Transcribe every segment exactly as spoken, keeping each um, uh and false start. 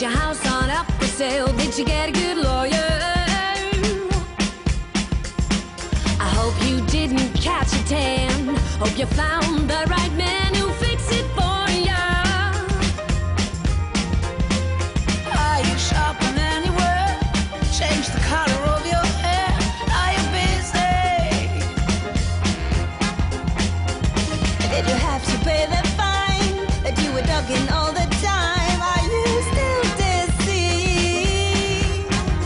Is your house on up for sale? Did you get a good lawyer? I hope you didn't catch a tan. Hope you found the right man who fix it for you. Are you shopping anywhere? Change the color of your hair. Are you busy? Did you have to pay the fine that you were ducking all the time? Are you still dizzy?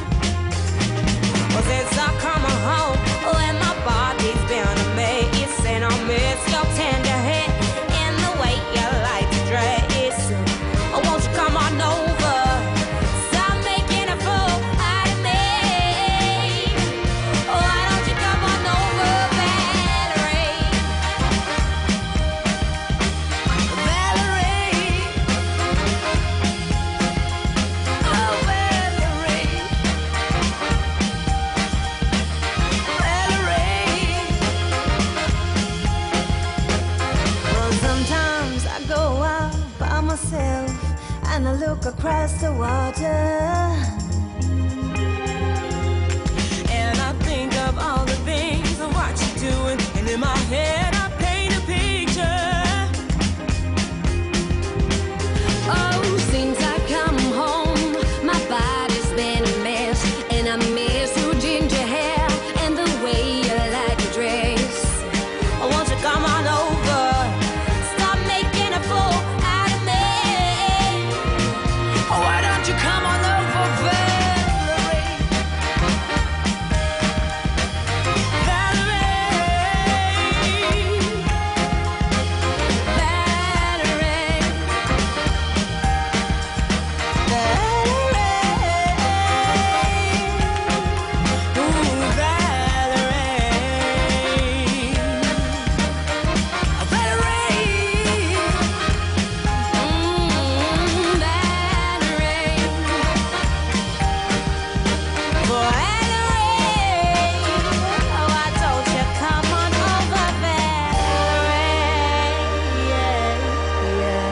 Was it some coming home when my body's been amazed and I miss your tender head and the way you like to dress? Oh, won't you come on over? Stop making a fool out of me. Why don't you come on over, Valerie? Valerie. Oh, Valerie. Valerie. Well, sometimes I go out by myself and I look across the water, and I think of all the things of what you're doing, and in my head I paint a picture. Oh, since I come home, my body's been a mess, and I miss your ginger hair and the way you like to dress. Oh, won't you come on over? Stop making a fool out of me. Oh, why don't you come on over, Valerie? Valerie. Valerie. Valerie. Ooh, Valerie. Valerie. Mm, Valerie. Valerie. Oh, I told you, come on over, Valerie. Yeah, yeah.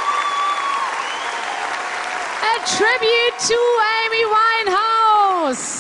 A tribute to Amy Winehouse.